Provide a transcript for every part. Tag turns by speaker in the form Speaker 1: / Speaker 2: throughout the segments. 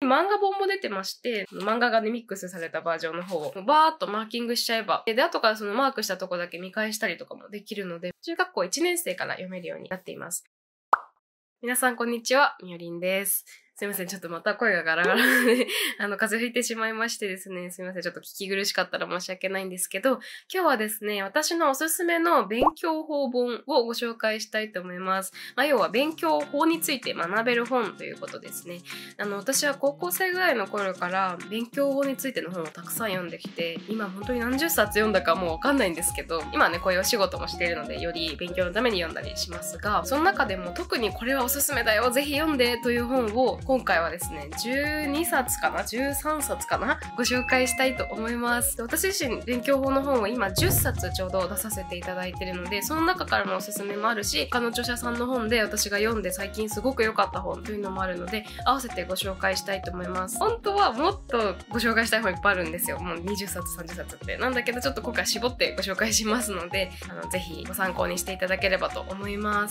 Speaker 1: 漫画本も出てまして、漫画がね、ミックスされたバージョンの方をバーっとマーキングしちゃえば、で、後からそのマークしたとこだけ見返したりとかもできるので、中学校1年生から読めるようになっています。皆さんこんにちは、みよりんです。すいません、ちょっとまた声がガラガラで風邪ひいてしまいましてですね、すいません、ちょっと聞き苦しかったら申し訳ないんですけど、今日はですね、私のおすすめの勉強法本をご紹介したいと思います。要は勉強法について学べる本ということですね。私は高校生ぐらいの頃から勉強法についての本をたくさん読んできて、今本当に何十冊読んだかもうわかんないんですけど、今ね、こういうお仕事もしているので、より勉強のために読んだりしますが、その中でも特にこれはおすすめだよ、ぜひ読んでという本を今回はですね、12冊かな ?13 冊かなご紹介したいと思います。私自身勉強法の本を今10冊ちょうど出させていただいているので、その中からのおすすめもあるし、他の著者さんの本で私が読んで最近すごく良かった本というのもあるので、合わせてご紹介したいと思います。本当はもっとご紹介したい本いっぱいあるんですよ。もう20冊、30冊って。なんだけどちょっと今回絞ってご紹介しますので、ぜひご参考にしていただければと思います。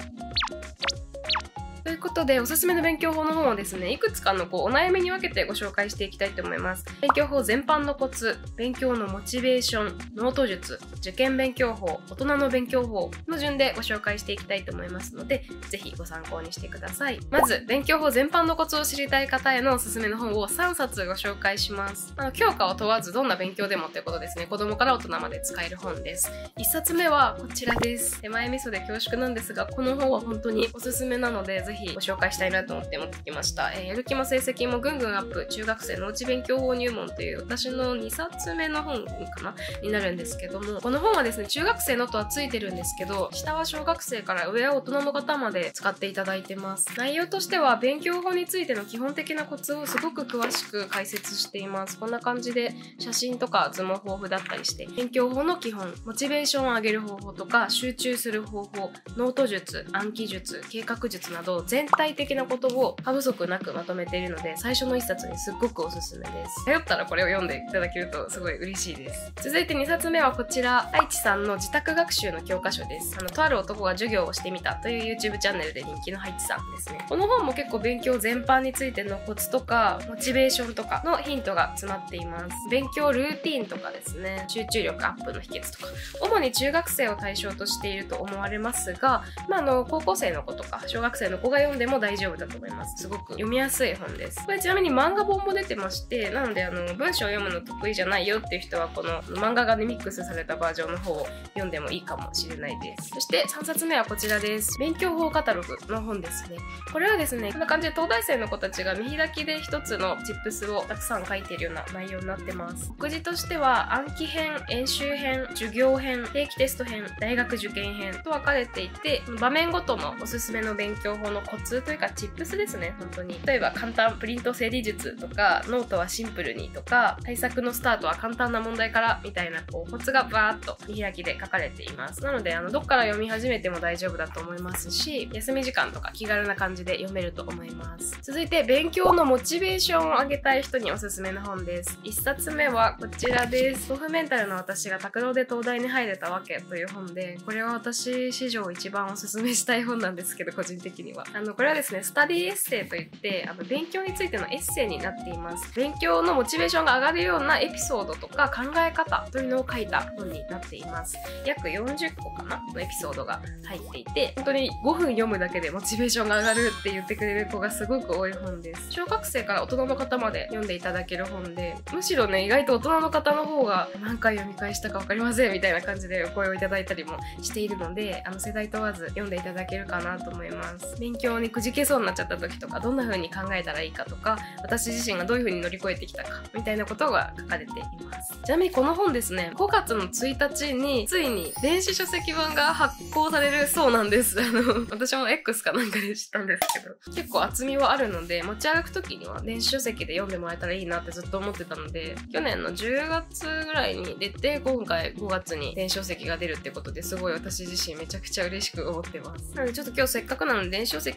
Speaker 1: ということで、おすすめの勉強法の本をですね、いくつかのお悩みに分けてご紹介していきたいと思います。勉強法全般のコツ、勉強のモチベーション、ノート術、受験勉強法、大人の勉強法の順でご紹介していきたいと思いますので、ぜひご参考にしてください。まず、勉強法全般のコツを知りたい方へのおすすめの本を3冊ご紹介します。教科を問わずどんな勉強でもということですね、子供から大人まで使える本です。1冊目はこちらです。手前味噌で恐縮なんですが、この本は本当におすすめなので、ぜひご紹介したいなと思って持ってきました。やる気も成績もぐんぐんアップ、中学生のうち勉強法入門という私の2冊目の本かなになるんですけども、この本はですね、中学生のとはついてるんですけど、下は小学生から上は大人の方まで使っていただいてます。内容としては勉強法についての基本的なコツをすごく詳しく解説しています。こんな感じで写真とか図も豊富だったりして、勉強法の基本、モチベーションを上げる方法とか、集中する方法、ノート術、暗記術、計画術など全体的なことを過不足なくまとめているので、最初の1冊にすっごくおすすめです。迷ったらこれを読んでいただけるとすごい嬉しいです。続いて2冊目はこちら、愛知さんの自宅学習の教科書です。とある男が授業をしてみたという YouTube チャンネルで人気の愛知さんですね。この本も結構勉強全般についてのコツとか、モチベーションとかのヒントが詰まっています。勉強ルーティンとかですね、集中力アップの秘訣とか、主に中学生を対象としていると思われますが、高校生の子とか小学生の子が読んでも大丈夫だと思います。すごく読みやすい本です。これちなみに漫画本も出てまして、なので文章を読むの得意じゃないよっていう人はこの漫画がねミックスされたバージョンの方を読んでもいいかもしれないです。そして3冊目はこちらです。勉強法カタログの本ですね。これはですね、こんな感じで東大生の子たちが見開きで一つのチップスをたくさん書いているような内容になってます。目次としては暗記編、演習編、授業編、定期テスト編、大学受験編と分かれていて、場面ごとのおすすめの勉強法のコツというかチップスですね、本当に。例えば簡単プリント整理術とか、ノートはシンプルにとか、対策のスタートは簡単な問題からみたいなコツがバーっと見開きで書かれています。なのでどっから読み始めても大丈夫だと思いますし、休み時間とか気軽な感じで読めると思います。続いて勉強のモチベーションを上げたい人におすすめの本です。1冊目はこちらです。豆腐メンタルの私が拓郎で東大に入れたわけという本で、これは私史上一番おすすめしたい本なんですけど、個人的にはこれはですね、スタディエッセイといって勉強についてのエッセイになっています。勉強のモチベーションが上がるようなエピソードとか考え方というのを書いた本になっています。約40個かなのエピソードが入っていて、本当に5分読むだけでモチベーションが上がるって言ってくれる子がすごく多い本です。小学生から大人の方まで読んでいただける本で、むしろね、意外と大人の方の方が何回読み返したか分かりませんみたいな感じでお声をいただいたりもしているので、世代問わず読んでいただけるかなと思います。勉強にくじけそうになっちゃった時とか、どんな風に考えたらいいかとか、私自身がどういう風に乗り越えてきたかみたいなことが書かれています。ちなみにこの本ですね、5月の1日についに電子書籍版が発行されるそうなんです。私も X かなんかで知ったんですけど、結構厚みはあるので、持ち歩く時には電子書籍で読んでもらえたらいいなってずっと思ってたので、去年の10月ぐらいに出て、今回5月に電子書籍が出るってことで、すごい私自身めちゃくちゃ嬉しく思ってます。なのでちょっと今日せっかくなので電子書籍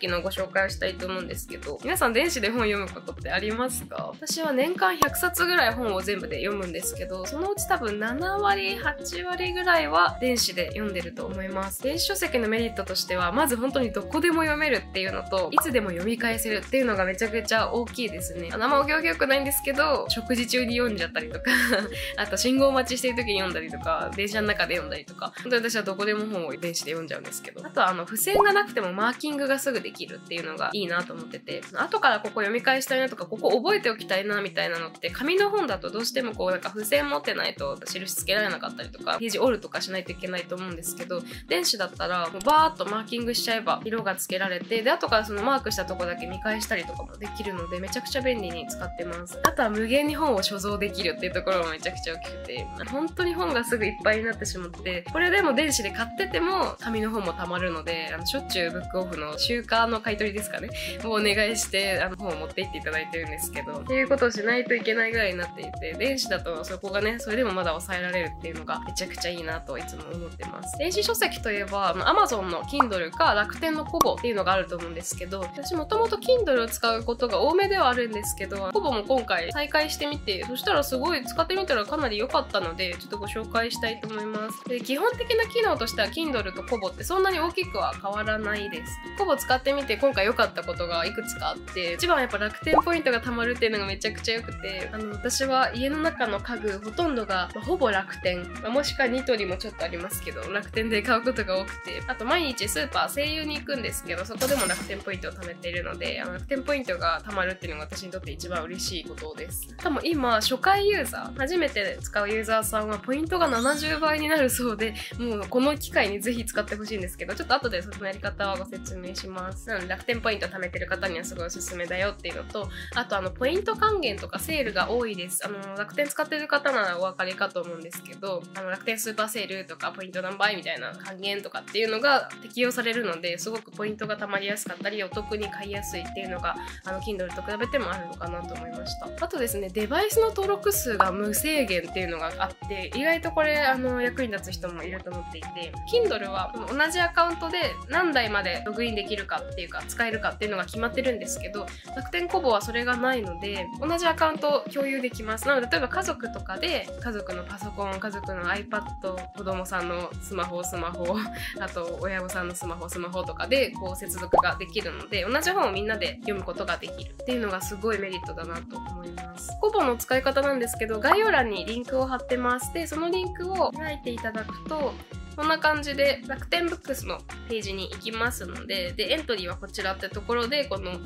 Speaker 1: きのご紹介をしたいと思うんですけど、皆さん電子で本読むことってありますか？私は年間100冊ぐらい本を全部で読むんですけど、そのうち多分7割、8割ぐらいは電子で読んでると思います。電子書籍のメリットとしては、まず本当にどこでも読めるっていうのと、いつでも読み返せるっていうのがめちゃくちゃ大きいですね。あんまお行儀良くないんですけど、食事中に読んじゃったりとかあと信号待ちしてる時に読んだりとか、電車の中で読んだりとか、本当に私はどこでも本を電子で読んじゃうんですけど、あとは付箋がなくてもマーキングがすぐできるっていうのがいいなと思ってて、後からここ読み返したいなとか、ここ覚えておきたいなみたいなのって、紙の本だとどうしてもこうなんか付箋持ってないと印つけられなかったりとか、ページ折るとかしないといけないと思うんですけど、電子だったらもうバーっとマーキングしちゃえば色がつけられて、で後からそのマークしたとこだけ見返したりとかもできるので、めちゃくちゃ便利に使ってます。あとは無限に本を所蔵できるっていうところもめちゃくちゃ大きくて、本当に本がすぐいっぱいになってしまって、これでも電子で買ってても紙の本もたまるので、しょっちゅうブックオフの週刊の買い取りですかねをお願いして本を持って行っていただいてるんですけど、っていうことをしないといけないぐらいになっていて、電子だとそこがね、それでもまだ抑えられるっていうのがめちゃくちゃいいなといつも思ってます。電子書籍といえば Amazon の Kindle か楽天の Kobo っていうのがあると思うんですけど、私もともと Kindle を使うことが多めではあるんですけど、Kobo も今回再開してみて、そしたらすごい使ってみたらかなり良かったので、ちょっとご紹介したいと思います。で、基本的な機能としては Kindle と Kobo ってそんなに大きくは変わらないです。Kobo 使ってみて今回良かったことがいくつかあって、一番やっぱ楽天ポイントが貯まるっていうのがめちゃくちゃ良くて、私は家の中の家具ほとんどが、ほぼ楽天、もしくはニトリもちょっとありますけど、楽天で買うことが多くて、あと毎日スーパー西友に行くんですけど、そこでも楽天ポイントを貯めているので、楽天ポイントが貯まるっていうのが私にとって一番嬉しいことです。多分今初回ユーザー、初めて使うユーザーさんはポイントが70倍になるそうで、もうこの機会にぜひ使ってほしいんですけど、ちょっと後でそのやり方はご説明します。なので楽天ポイント貯めてる方にはすごいおすすめだよっていうのと、あとポイント還元とかセールが多いです。楽天使ってる方ならお分かりかと思うんですけど、楽天スーパーセールとかポイント何倍みたいな還元とかっていうのが適用されるので、すごくポイントが貯まりやすかったり、お得に買いやすいっていうのがKindle と比べてもあるのかなと思いました。あとですね、デバイスの登録数が無制限っていうのがあって、意外とこれ役に立つ人もいると思っていて、Kindle は同じアカウントで何台までログインできるかっていうか使えるかっていうのが決まってるんですけど、楽天Koboはそれがないので同じアカウントを共有できます。なので例えば家族とかで家族のパソコン、家族の iPad、子供さんのスマホあと親御さんのスマホとかでこう接続ができるので、同じ本をみんなで読むことができるっていうのがすごいメリットだなと思います。Koboの使い方なんですけど、概要欄にリンクを貼ってます。でそのリンクを開いていただくとこんな感じで楽天ブックスのページに行きますので、エントリーはこちらってところでこの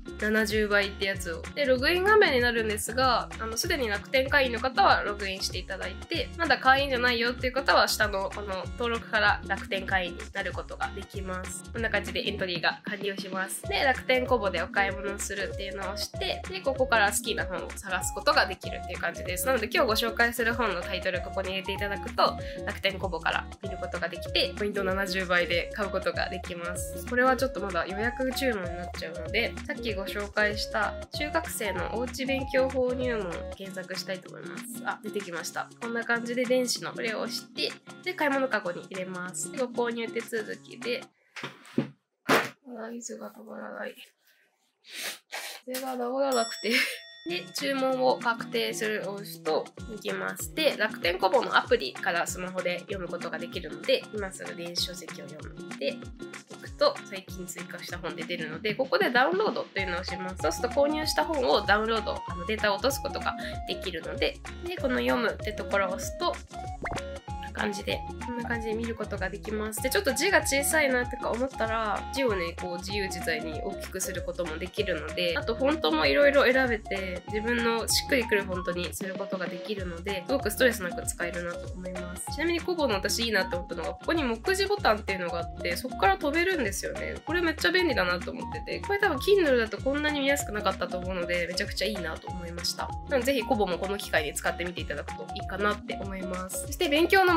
Speaker 1: 70倍ってやつをでログイン画面になるんですが、すでに楽天会員の方はログインしていただいて、まだ会員じゃないよっていう方は下のこの登録から楽天会員になることができます。こんな感じでエントリーが完了します。で楽天Koboでお買い物をするっていうのをして、でここから好きな本を探すことができるっていう感じです。なので今日ご紹介する本のタイトルここに入れていただくと楽天Koboから見ることができて、ポイント70倍で買うことができます。これはちょっとまだ予約注文になっちゃうので、さっきご紹介した中学生のおうち勉強法入門検索したいと思います。あ、出てきました。こんな感じで電子のこれを押して、で買い物かごに入れます。でご購入手続きで、水が止まらない。水が治らなくてで、注文を確定するを押すといきます。で、楽天Koboのアプリからスマホで読むことができるので、今すぐ電子書籍を読んでおくと最近追加した本で出るので、ここでダウンロードっていうのをします。そうすると購入した本をダウンロード、データを落とすことができるので、この読むってところを押すと、こんな感じで見ることができます。でちょっと字が小さいなってか思ったら、字をねこう自由自在に大きくすることもできるので、あとフォントもいろいろ選べて自分のしっくりくるフォントにすることができるので、すごくストレスなく使えるなと思います。ちなみにKoboの私いいなって思ったのが、ここに目次ボタンっていうのがあって、そこから飛べるんですよね。これめっちゃ便利だなと思ってて、これ多分 Kindle だとこんなに見やすくなかったと思うので、めちゃくちゃいいなと思いました。なのでぜひKoboもこの機会に使ってみていただくといいかなって思います。そして勉強のモ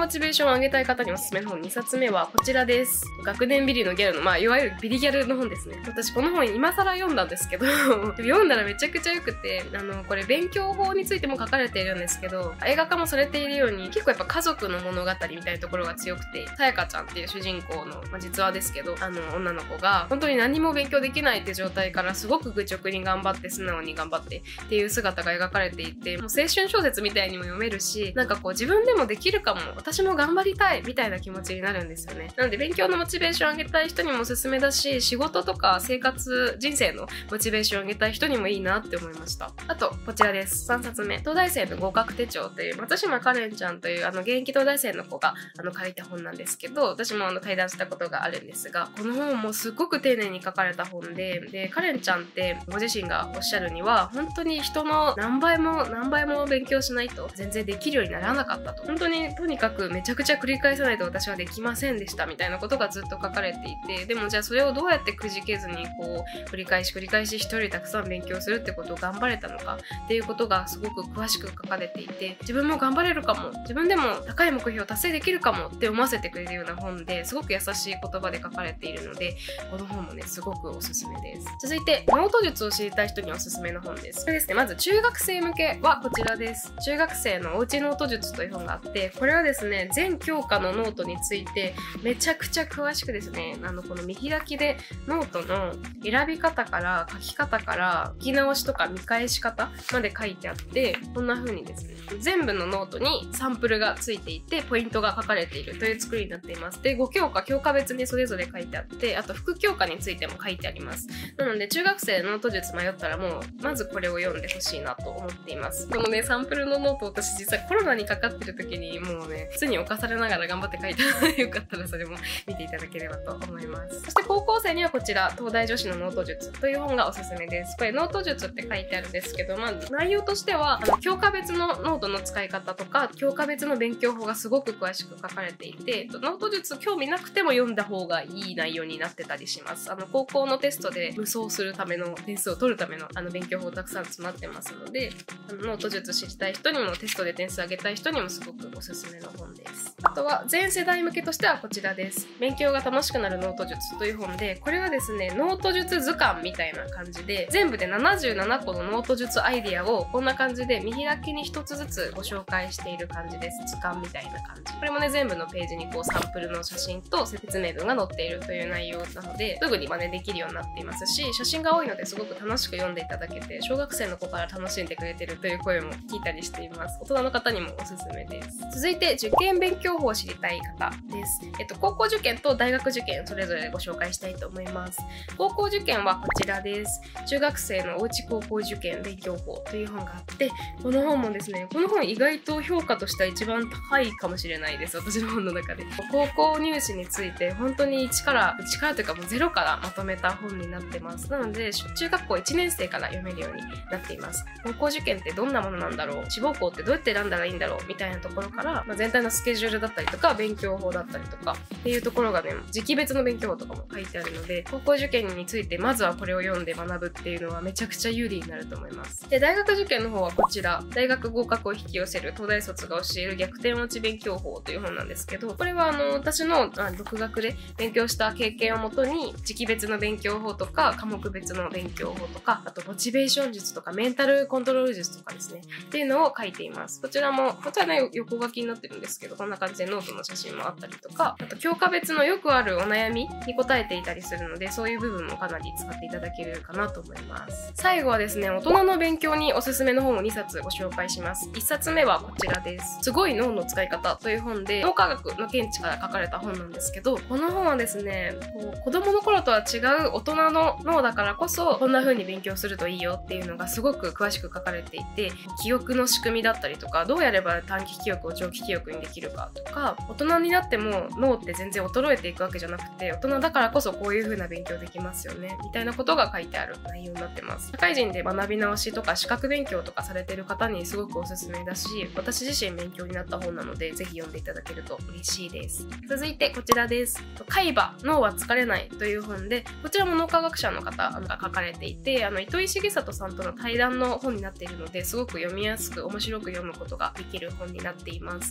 Speaker 1: チベーションを上げたい方におすすめの本2冊目はこちらです。学年ビリのギャルの、いわゆるビリギャルの本ですね。私この本今更読んだんですけど読んだらめちゃくちゃ良くて、これ勉強法についても書かれているんですけど、映画化もされているように結構やっぱ家族の物語みたいなところが強くて、さやかちゃんっていう主人公の、実話ですけど、女の子が本当に何も勉強できないって状態からすごく愚直に頑張って素直に頑張ってっていう姿が描かれていて、もう青春小説みたいにも読めるし、なんかこう自分でもできるかも、私も頑張りたいみたいな気持ちになるんですよね。なので勉強のモチベーション上げたい人にもおすすめだし、仕事とか生活人生のモチベーション上げたい人にもいいなって思いました。あとこちらです。3冊目、東大生の合格手帳という松島カレンちゃんという現役東大生の子が書いた本なんですけど、私も対談したことがあるんですが、この本もすごく丁寧に書かれた本で、カレンちゃんってご自身がおっしゃるには、本当に人の何倍も勉強しないと全然できるようにならなかったと。本当にとにかくめちゃくちゃ繰り返さないと私はできませんでしたみたいなことがずっと書かれていて、でもじゃあそれをどうやってくじけずにこう繰り返し一人たくさん勉強するってことを頑張れたのかっていうことがすごく詳しく書かれていて、自分も頑張れるかも、自分でも高い目標を達成できるかもって思わせてくれるような本で、すごく優しい言葉で書かれているので、この本もねすごくおすすめです。続いてノート術を知りたい人におすすめの本です。これですね、まず中学生向けはこちらです。中学生のおうちノート術という本があって、これはですね全教科のノートについてめちゃくちゃ詳しくですね、この見開きでノートの選び方から書き方から聞き直しとか見返し方まで書いてあって、こんな風にですね全部のノートにサンプルがついていてポイントが書かれているという作りになっています。で、5教科別にそれぞれ書いてあって、あと副教科についても書いてあります。なので中学生ノート術迷ったらもうまずこれを読んでほしいなと思っています。このねサンプルのノート、私実際コロナにかかってる時にもうね普通に侵されながら頑張って書いたのでよかったらそれも見ていただければと思います。そして高校生にはこちら東大女子のノート術という本がおすすめです。これノート術って書いてあるんですけど、内容としては教科別のノートの使い方とか教科別の勉強法がすごく詳しく書かれていて、ノート術興味なくても読んだ方がいい内容になってたりします。高校のテストで無双するための点数を取るための勉強法たくさん詰まってますので、ノート術知りたい人にもテストで点数上げたい人にもすごくおすすめの本です。あとは全世代向けとしてはこちらです。勉強が楽しくなるノート術という本で、これはですねノート術図鑑みたいな感じで、全部で77個のノート術アイディアをこんな感じで見開きに一つずつご紹介している感じです。図鑑みたいな感じ。これもね全部のページにこうサンプルの写真と説明文が載っているという内容なので、すぐに真似できるようになっていますし、写真が多いのですごく楽しく読んでいただけて、小学生の子から楽しんでくれてるという声も聞いたりしています。大人の方にもおすすめです。続いて受験勉強法を知りたい方です。高校受験と大学受験それぞれご紹介したいと思います。高校受験はこちらです。中学生のおうち高校受験勉強法という本があって、この本もですね、この本意外と評価としては一番高いかもしれないです。私の本の中で。高校入試について本当に1からというかもう0からまとめた本になってます。なので中学校1年生から読めるようになっています。高校受験ってどんなものなんだろう、志望校ってどうやって選んだらいいんだろうみたいなところから、全体のスケジュールだったりとか勉強法だったりとかっていうところがね、時期別の勉強法とかも書いてあるので、高校受験についてまずはこれを読んで学ぶっていうのはめちゃくちゃ有利になると思います。で、大学受験の方はこちら、大学合格を引き寄せる東大卒が教える逆転落ち勉強法という本なんですけど、これは私の独学で勉強した経験をもとに時期別の勉強法とか科目別の勉強法とか、あとモチベーション術とかメンタルコントロール術とかですねっていうのを書いています。こちらね横書きになってるんですけど、こんな感じでノートの写真もあったりとか、あと教科別のよくあるお悩みに答えていたりするので、そういう部分もかなり使っていただけるかなと思います。最後はですね、大人の勉強におすすめの本を2冊ご紹介します。1冊目はこちらです。すごい脳の使い方という本で、脳科学の見地から書かれた本なんですけど、この本はですね、子供の頃とは違う大人の脳だからこそこんな風に勉強するといいよっていうのがすごく詳しく書かれていて、記憶の仕組みだったりとか、どうやれば短期記憶を長期記憶にできるかとか、大人になっても脳って全然衰えていくわけじゃなくて、大人だからこそこういう風な勉強できますよねみたいなことが書いてある内容になってます。社会人で学び直しとか資格勉強とかされてる方にすごくおすすめだし、私自身勉強になった本なのでぜひ読んでいただけると嬉しいです。続いてこちらです。海馬脳は疲れないという本で、こちらも脳科学者の方が書かれていて、糸井重里さんとの対談の本になっているので、すごく読みやすく面白く読むことができる本になっています。脳の仕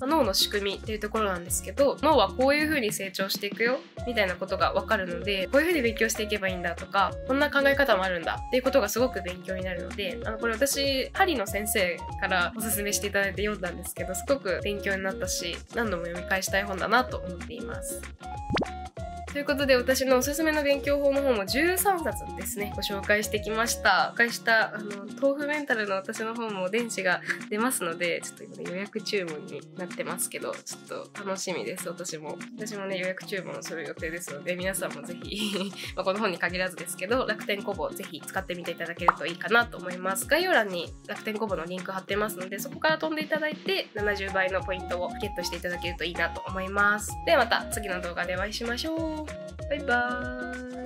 Speaker 1: 仕組みっていうところなんですけど、脳はこういう風に成長していくよみたいなことがわかるので、こういう風に勉強していけばいいんだとか、こんな考え方もあるんだっていうことがすごく勉強になるので、これ私針の先生からおすすめしていただいて読んだんですけど、すごく勉強になったし、何度も読み返したい本だなと思っています。ということで、私のおすすめの勉強法の本も13冊ですね、ご紹介してきました。紹介した豆腐メンタルの私の本も電子が出ますので、ちょっと今ね予約注文になってますけど、ちょっと楽しみです。私もね予約注文する予定ですので、皆さんもぜひこの本に限らずですけど、楽天コボぜひ使ってみていただけるといいかなと思います。概要欄に楽天コボのリンク貼ってますので、そこから飛んでいただいて70倍のポイントをゲットしていただけるといいなと思います。ではまた次の動画でお会いしましょう。バイバーイ。